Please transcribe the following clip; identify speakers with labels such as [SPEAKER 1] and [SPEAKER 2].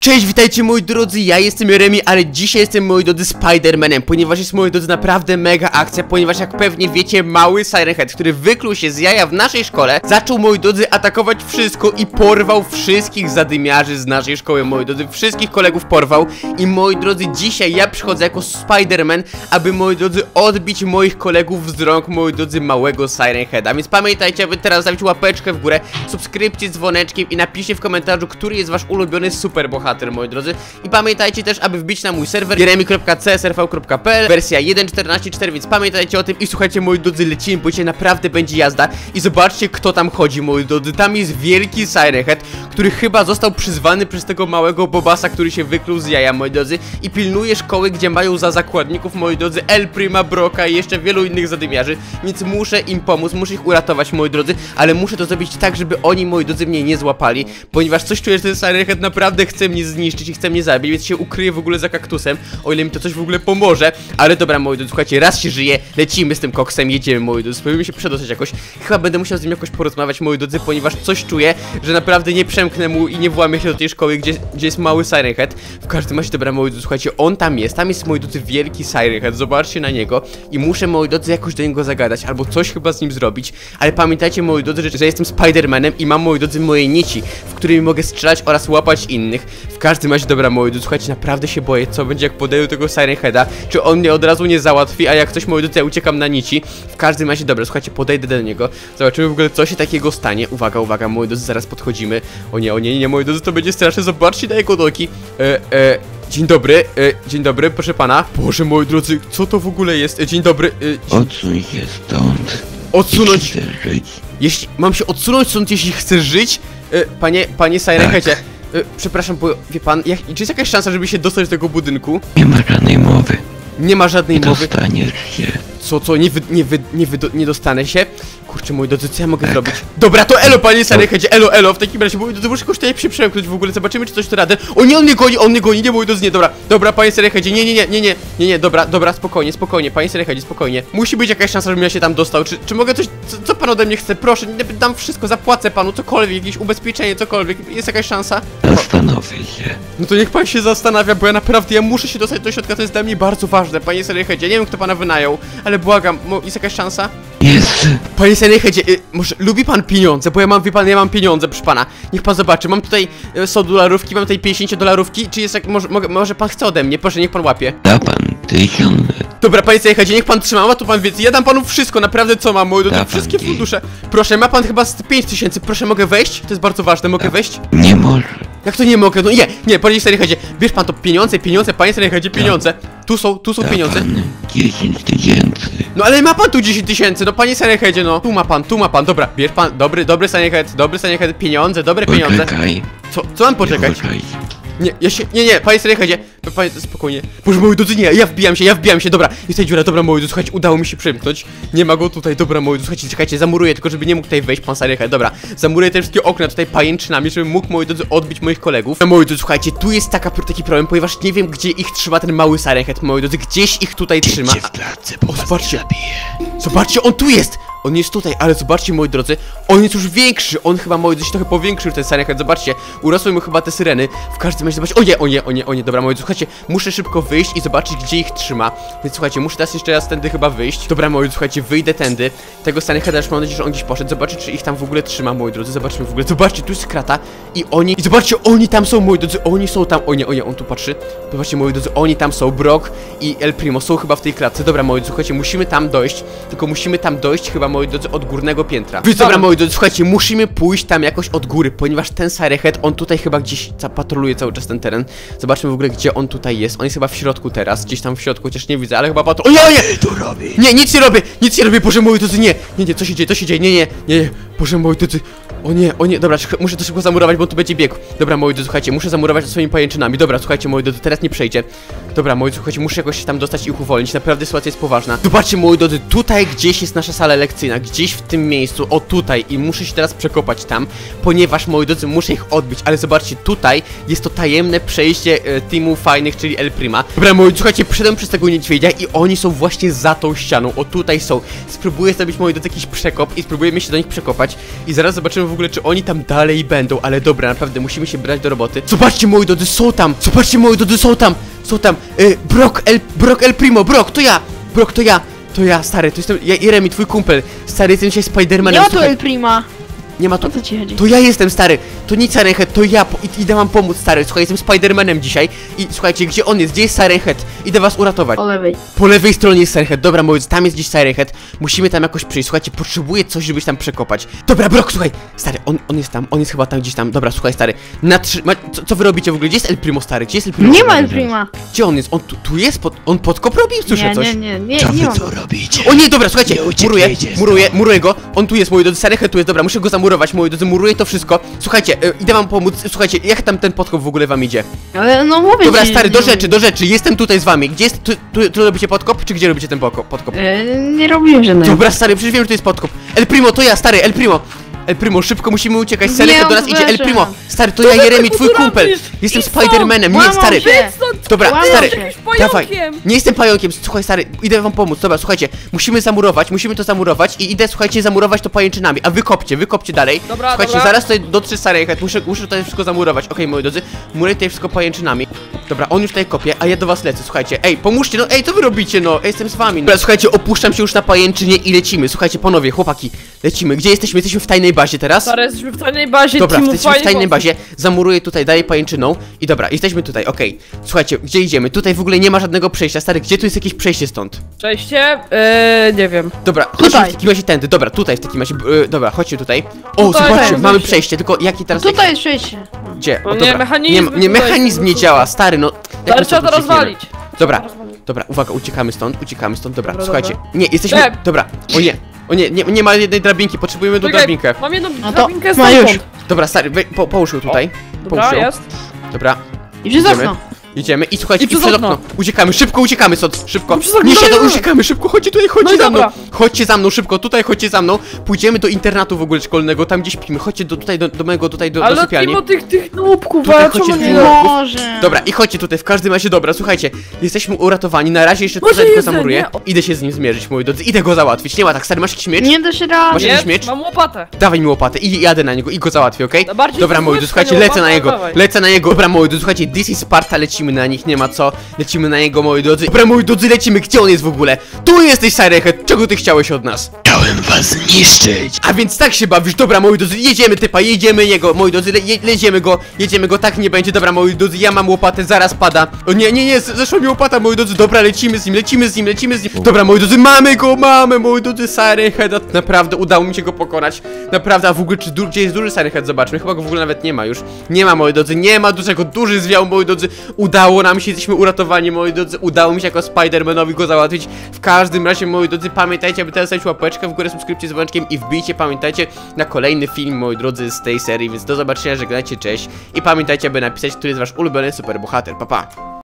[SPEAKER 1] Cześć, witajcie moi drodzy, ja jestem Jeremi, ale dzisiaj jestem, moi drodzy, Spider-Manem, ponieważ jest, moi drodzy, naprawdę mega akcja, ponieważ jak pewnie wiecie, mały Siren Head, który wykluł się z jaja w naszej szkole, zaczął, moi drodzy, atakować wszystko i porwał wszystkich zadymiarzy z naszej szkoły, moi drodzy, wszystkich kolegów porwał. I moi drodzy, dzisiaj ja przychodzę jako Spider-Man, aby, moi drodzy, odbić moich kolegów z rąk, moi drodzy, małego Siren Heada. Więc pamiętajcie, aby teraz zostawić łapeczkę w górę, subskrypcję z dzwoneczkiem i napiszcie w komentarzu, który jest wasz ulubiony superbohater, moi drodzy. I pamiętajcie też, aby wbić na mój serwer jeremi.csrv.pl, wersja 1.14.4, więc pamiętajcie o tym. I słuchajcie, moi drodzy, lecimy, bo dzisiaj naprawdę będzie jazda. I zobaczcie, kto tam chodzi, moi drodzy. Tam jest wielki Siren Head, który chyba został przyzwany przez tego małego Bobasa, który się wykluł z jaja, moi drodzy, i pilnuje szkoły, gdzie mają za zakładników, moi drodzy, El Prima, Broka i jeszcze wielu innych zadymiarzy. Więc muszę im pomóc, muszę ich uratować, moi drodzy, ale muszę to zrobić tak, żeby oni, moi drodzy, mnie nie złapali, ponieważ coś czuję, że ten Siren Head naprawdę chce mnie zniszczyć i chce mnie zabić, więc się ukryję w ogóle za kaktusem, o ile mi to coś w ogóle pomoże. Ale dobra, moi drodzy, słuchajcie, raz się żyje, lecimy z tym koksem, jedziemy, moi drodzy, spróbujmy się przedostać jakoś. Chyba będę musiał z nim jakoś porozmawiać, moi drodzy, ponieważ coś czuję, że naprawdę nie przemknę mu i nie włamię się do tej szkoły, gdzie jest mały Siren Head. W każdym razie, dobra, moi drodzy, słuchajcie, on tam jest, moi drodzy, wielki Siren Head, zobaczcie na niego i muszę, moi drodzy, jakoś do niego zagadać, albo coś chyba z nim zrobić, ale pamiętajcie, moi drodzy, że jestem Spider-Manem i mam, moi drodzy, moje nici, w którymi mogę strzelać oraz łapać innych. W każdym razie, dobra, moi drodzy, słuchajcie, naprawdę się boję, co będzie, jak podejdę tego Siren Heada, czy on mnie od razu nie załatwi, a jak coś, moi drodzy, ja uciekam na nici. W każdym razie, dobra, słuchajcie, podejdę do niego, zobaczymy w ogóle, co się takiego stanie. Uwaga, uwaga, moi drodzy, zaraz podchodzimy. O nie, nie, moi drodzy, to będzie straszne, zobaczcie na jego nogi. Dzień dobry, proszę pana. Boże, moi drodzy, co to w ogóle jest? Dzień dobry,
[SPEAKER 2] Odsuń się stąd.
[SPEAKER 1] Odsunąć?
[SPEAKER 2] Jeśli chcesz żyć.
[SPEAKER 1] Jeśli mam się odsunąć stąd, jeśli chcesz żyć? Panie Siren Headzie, przepraszam, bo wie pan, czy jest jakaś szansa, żeby się dostać do tego budynku?
[SPEAKER 2] Nie ma żadnej mowy.
[SPEAKER 1] Nie ma żadnej mowy.
[SPEAKER 2] Dostaniesz się.
[SPEAKER 1] Co, nie dostanę się? Kurczę, moi drodzy, co ja mogę zrobić? Dobra, to elo, panie Siren Headzie, elo, w takim razie, moi drodzy, muszę kogoś tutaj przemknąć w ogóle, zobaczymy, czy coś to radę. O nie, on mnie goni, nie, moi drodzy, nie, dobra, panie Siren Headzie, nie, dobra, spokojnie, panie Siren Headzie, spokojnie. Musi być jakaś szansa, żebym ja się tam dostał, czy mogę coś, co pan ode mnie chce? Proszę, dam wszystko, zapłacę panu, cokolwiek, jakieś ubezpieczenie, cokolwiek, jest jakaś szansa?
[SPEAKER 2] Zastanowię się.
[SPEAKER 1] No to niech pan się zastanawia, bo ja muszę się dostać do środka, to jest dla mnie bardzo ważne, panie Siren Headzie, nie wiem, kto pana wynajął, ale błagam, jest jakaś szansa?
[SPEAKER 2] Jest.
[SPEAKER 1] Panie Siren Headzie, może lubi pan pieniądze, bo wie pan, ja mam pieniądze, proszę pana. Niech pan zobaczy, mam tutaj 100 dolarówki, mam tutaj 50 dolarówki, czy jest jak, może pan chce ode mnie, proszę, niech pan łapie.
[SPEAKER 2] Da pan 1000.
[SPEAKER 1] Dobra, panie Siren Headzie, niech pan trzyma, ma tu pan więcej, ja dam panu wszystko, naprawdę co mam, moi drodzy, wszystkie fundusze. Proszę, ma pan chyba z 5000, proszę, mogę wejść? To jest bardzo ważne, mogę wejść?
[SPEAKER 2] Nie może.
[SPEAKER 1] Jak to nie mogę? No nie, panie Siren Headzie, bierz pan to pieniądze, panie Siren Headzie, pieniądze. Tu są pieniądze.
[SPEAKER 2] Pan 10 000.
[SPEAKER 1] No ale ma pan tu 10 000, no panie Siren Headzie, no. Tu ma pan, dobra, bierz pan, dobry Siren Head, pieniądze, dobre pieniądze.
[SPEAKER 2] Poczekaj.
[SPEAKER 1] Co mam poczekać? Nie, panie Siren Headzie, panie, spokojnie. Boże, moi drodzy, nie, ja wbijam się, dobra, jest ta dziura, dobra, moi drodzy, słuchajcie, udało mi się przymknąć. Nie ma go tutaj, dobra, moi drodzy, czekajcie, zamuruję, tylko żeby nie mógł tutaj wejść pan Siren Head, dobra. Zamuruję te wszystkie okna tutaj pajęczynami, żeby mógł, moi drodzy, odbić moich kolegów. Moi drodzy, słuchajcie, tu jest taki problem, ponieważ nie wiem, gdzie ich trzyma ten mały Siren Head, moi drodzy, gdzieś ich tutaj trzyma. O, zobaczcie, on tu jest! On jest tutaj, ale zobaczcie, moi drodzy, on jest już większy, on chyba, moi drodzy, się trochę powiększył ten Siren Head, zobaczcie, urosły mu chyba te syreny. W każdym razie, zobaczcie, o nie, dobra, moi drodzy, słuchajcie, muszę szybko wyjść i zobaczyć, gdzie ich trzyma. Więc słuchajcie, muszę teraz jeszcze raz tędy chyba wyjść. Dobra, moi drodzy, słuchajcie, wyjdę tędy. Tego Siren Heada już mam nadzieję, że on gdzieś poszedł, zobaczcie, czy ich tam w ogóle trzyma, moi drodzy, zobaczmy w ogóle, zobaczcie, tu jest krata i zobaczcie, oni tam są, moi drodzy, oni są tam, o nie, on tu patrzy. Zobaczcie, moi drodzy, oni tam są, Brock i El Primo są chyba w tej klatce. Dobra, moi drodzy, słuchajcie, musimy tam dojść, tylko musimy tam dojść chyba, moi drodzy, od górnego piętra. Więc dobra, moi drodzy, słuchajcie, musimy pójść tam jakoś od góry, ponieważ ten Siren Head, on tutaj chyba gdzieś patroluje cały czas ten teren. Zobaczmy w ogóle, gdzie on tutaj jest. On jest chyba w środku teraz, gdzieś tam w środku, chociaż nie widzę, ale chyba patroluje. O nie!
[SPEAKER 2] Tu robi.
[SPEAKER 1] Nie, nic nie robię, Boże, moi drodzy, nie, co się dzieje, nie, Boże, moi drodzy, o nie, dobra, muszę to szybko zamurować, bo on tu będzie biegł. Dobra, moi drodzy, słuchajcie, muszę zamurować swoimi pajęczynami. Dobra, słuchajcie, moi drodzy, teraz nie przejdzie. Dobra, moi drodzy, słuchajcie, muszę jakoś się tam dostać i ich uwolnić, naprawdę sytuacja jest poważna. Zobaczcie, moi drodzy, tutaj gdzieś jest nasza sala lekcyjna, gdzieś w tym miejscu, o tutaj, i muszę się teraz przekopać tam, ponieważ, moi drodzy, muszę ich odbić, ale zobaczcie, tutaj jest to tajemne przejście teamu fajnych, czyli El Prima. Dobra, moi drodzy, słuchajcie, przyszedłem przez tego niedźwiedzia i oni są właśnie za tą ścianą, o tutaj są. Spróbuję zrobić, moi drodzy, jakiś przekop i spróbujemy się do nich przekopać. przekopać i zaraz zobaczymy w ogóle, czy oni tam dalej będą, ale dobra, naprawdę musimy się brać do roboty. Zobaczcie, moi drodzy, są tam! Zobaczcie, moi drodzy, są tam! Są tam! Brock El Primo, Brock, to ja! Brock, to ja, stary, to jestem, Jeremy, twój kumpel. Stary, jestem dzisiaj Spidermanem.
[SPEAKER 3] Nie ma tu
[SPEAKER 1] słuchaj.
[SPEAKER 3] El Prima.
[SPEAKER 1] Nie ma tu.
[SPEAKER 3] O co ci chodzi?
[SPEAKER 1] To ja jestem, stary. To nie Siren Head, to ja. Idę wam pomóc, stary. Słuchaj, jestem Spidermanem dzisiaj. I słuchajcie, gdzie on jest? Gdzie jest Siren Head? Idę was uratować.
[SPEAKER 3] Po lewej.
[SPEAKER 1] Po lewej stronie jest Siren Head. Dobra, moi drodzy, tam jest gdzieś Siren Head. Musimy tam jakoś przyjść. Słuchajcie, potrzebuję coś, żebyś tam przekopać. Dobra, Brock, słuchaj. Stary, on jest tam. On jest chyba tam gdzieś tam. Dobra, słuchaj, stary. Co wy robicie w ogóle? Gdzie jest El Primo, stary? Gdzie jest El Primo?
[SPEAKER 3] Nie ma El Prima.
[SPEAKER 1] Gdzie on jest? On tu jest? On podkop robi? Słyszę coś.
[SPEAKER 3] Nie
[SPEAKER 2] Co wy
[SPEAKER 3] ma
[SPEAKER 2] tu
[SPEAKER 3] go.
[SPEAKER 2] robicie?
[SPEAKER 1] O nie, dobra, słuchajcie,
[SPEAKER 2] Nie uciekajcie
[SPEAKER 1] muruję go. On tu jest, moi drodzy, Siren Head tu jest, dobra, muszę go zamurować, moi drodzy, muruję to wszystko. Słuchajcie, idę wam pomóc, słuchajcie, jak tam ten podkop w ogóle wam idzie?
[SPEAKER 3] Ale no mówię
[SPEAKER 1] Dobra,
[SPEAKER 3] ci,
[SPEAKER 1] stary,
[SPEAKER 3] nie
[SPEAKER 1] do rzeczy, jestem tutaj z wami. Gdzie jest, tu robicie podkop, czy gdzie robicie ten podkop?
[SPEAKER 3] Nie robiłem żadnego.
[SPEAKER 1] Dobra, stary, przecież wiem, że to jest podkop. El Primo, to ja, stary, El Primo. El Primo, szybko musimy uciekać, Siren Head do nas idzie, El Primo. Stary, to ja, Jeremy, twój kumpel. Jestem Spidermanem, nie, stary. Dobra,
[SPEAKER 3] Łamał
[SPEAKER 1] stary,
[SPEAKER 3] się.
[SPEAKER 1] dawaj. Nie jestem pająkiem, słuchaj, stary, idę wam pomóc. Dobra, słuchajcie, musimy to zamurować i idę, słuchajcie, zamurować to pajęczynami. A wykopcie dalej.
[SPEAKER 4] Dobra,
[SPEAKER 1] słuchajcie,
[SPEAKER 4] dobra.
[SPEAKER 1] zaraz tutaj dotrze Siren Head, muszę tutaj wszystko zamurować. Okej, moi drodzy, muruję tutaj wszystko pajęczynami. Dobra, on już tutaj kopie, a ja do was lecę, słuchajcie. Ej, pomóżcie, no, ej, co wy robicie, no? Jestem z wami. Dobra, słuchajcie, opuszczam się już na pajęczynie i lecimy. Słuchajcie, panowie, chłopaki, lecimy. Gdzie jesteśmy? Jesteśmy w tajnej bazie teraz.
[SPEAKER 4] Stary, jesteśmy w tajnej bazie,
[SPEAKER 1] Dobra,
[SPEAKER 4] teamu
[SPEAKER 1] jesteśmy w tajnej
[SPEAKER 4] fajnie
[SPEAKER 1] bazie, zamuruję tutaj dalej pajęczyną i dobra, jesteśmy tutaj, okej. Słuchajcie, gdzie idziemy? Tutaj w ogóle nie ma żadnego przejścia, stary, gdzie tu jest jakieś przejście stąd?
[SPEAKER 4] Przejście? Nie wiem.
[SPEAKER 1] Dobra, chodźmy
[SPEAKER 3] Tutaj.
[SPEAKER 1] w takim razie tędy, dobra, tutaj w takim razie, dobra, chodźcie tutaj. O,
[SPEAKER 4] Tutaj
[SPEAKER 1] zobaczcie,
[SPEAKER 4] jest
[SPEAKER 1] mamy
[SPEAKER 4] przejście.
[SPEAKER 1] przejście, tylko jaki teraz...
[SPEAKER 3] Tutaj jest przejście.
[SPEAKER 1] Gdzie?
[SPEAKER 4] No
[SPEAKER 1] O,
[SPEAKER 4] nie,
[SPEAKER 1] dobra,
[SPEAKER 4] mechanizm
[SPEAKER 1] nie,
[SPEAKER 4] tutaj
[SPEAKER 1] mechanizm nie
[SPEAKER 4] są.
[SPEAKER 1] działa, stary, no... jak my
[SPEAKER 4] Stary, trzeba
[SPEAKER 1] stąd
[SPEAKER 4] to
[SPEAKER 1] uciekniemy?
[SPEAKER 4] rozwalić.
[SPEAKER 1] Dobra, uwaga, uciekamy stąd, dobra,
[SPEAKER 4] Dobra,
[SPEAKER 1] słuchajcie,
[SPEAKER 4] dobra.
[SPEAKER 1] nie, jesteśmy,
[SPEAKER 4] Nie.
[SPEAKER 1] dobra, o nie ma jednej drabinki, potrzebujemy tą
[SPEAKER 4] Czekaj,
[SPEAKER 1] drabinkę.
[SPEAKER 4] mam jedną
[SPEAKER 3] No to
[SPEAKER 4] drabinkę
[SPEAKER 3] ma już.
[SPEAKER 4] stamtąd.
[SPEAKER 1] Dobra, stary, połóż ją tutaj, połóż
[SPEAKER 4] Dobra,
[SPEAKER 1] ją.
[SPEAKER 4] jest.
[SPEAKER 1] Dobra,
[SPEAKER 3] I przez
[SPEAKER 1] Idziemy.
[SPEAKER 3] okno.
[SPEAKER 1] idziemy i słuchajcie,
[SPEAKER 4] I przez okno.
[SPEAKER 1] Uciekamy, szybko uciekamy stąd, szybko.
[SPEAKER 4] No przez okno,
[SPEAKER 1] Nie siadaj,
[SPEAKER 4] dobra.
[SPEAKER 1] uciekamy, szybko, chodźcie tutaj,
[SPEAKER 4] No
[SPEAKER 1] chodźcie
[SPEAKER 4] i
[SPEAKER 1] za mną.
[SPEAKER 4] dobra.
[SPEAKER 1] Chodźcie za mną, szybko, tutaj chodźcie za mną. Pójdziemy do internatu w ogóle szkolnego, tam gdzie śpimy. Chodźcie do mojego, do
[SPEAKER 4] Ale
[SPEAKER 1] sypialni.
[SPEAKER 4] mimo tych nubków,
[SPEAKER 1] Tutaj
[SPEAKER 4] ale
[SPEAKER 1] chodźcie
[SPEAKER 4] czemu
[SPEAKER 1] z
[SPEAKER 4] nie
[SPEAKER 1] nubków.
[SPEAKER 4] da?
[SPEAKER 3] Może.
[SPEAKER 1] Dobra, i chodźcie tutaj, w każdym razie, dobra, słuchajcie, jesteśmy uratowani, na razie jeszcze
[SPEAKER 4] Może
[SPEAKER 1] tutaj tylko
[SPEAKER 4] jedzenie?
[SPEAKER 1] zamuruję. Idę się z nim zmierzyć, moi drodzy, idę go załatwić. Nie ma tak, stary, masz jakiś miecz?
[SPEAKER 3] Nie da się rady.
[SPEAKER 1] Masz jakiś
[SPEAKER 4] Jest,
[SPEAKER 1] miecz?
[SPEAKER 4] mam łopatę.
[SPEAKER 1] Dawaj mi łopatę i jadę na niego i go załatwię, okej?
[SPEAKER 4] No bardziej
[SPEAKER 1] Dobra,
[SPEAKER 4] to
[SPEAKER 1] moi drodzy,
[SPEAKER 4] słyszysz,
[SPEAKER 1] słuchajcie,
[SPEAKER 4] nie
[SPEAKER 1] lecę na
[SPEAKER 4] łopata,
[SPEAKER 1] niego,
[SPEAKER 4] dawaj.
[SPEAKER 1] lecę na niego. Dobra, moi drodzy, słuchajcie, this is Sparta, lecimy na nich, nie ma co. Lecimy na niego, moi drodzy. Dobra, moi drodzy, lecimy, gdzie on jest w ogóle? Tu jesteś, Siren Head, czego ty chciałeś od nas?
[SPEAKER 2] Chciałem was zniszczyć.
[SPEAKER 1] A więc tak się bawisz, dobra, moi drodzy, jedziemy typa, jedziemy jego, moi drodzy, jedziemy go, tak nie będzie, dobra, moi drodzy, ja mam łopatę, zaraz pada. O nie, zeszła mi łopata, moi drodzy, dobra, lecimy z nim. Dobra, moi drodzy, mamy, moi drodzy, Siren Head, naprawdę, udało mi się go pokonać, naprawdę, a w ogóle, gdzie jest duży Siren Head, zobaczmy, chyba go w ogóle nawet nie ma już, nie ma, moi drodzy, nie ma dużego, duży zwiał, moi drodzy, udało nam się, jesteśmy uratowani, moi drodzy, udało mi się jako Spidermanowi go załatwić, w każdym razie, moi drodzy, pamiętajcie, aby teraz dać łapeczkę w górę, subskrypcję z dzwoneczkiem i wbijcie, pamiętajcie, na kolejny film, moi drodzy, z tej serii, więc do zobaczenia, żegnajcie, cześć i pamiętajcie, aby napisać, który jest wasz ulubiony superbohater, pa pa!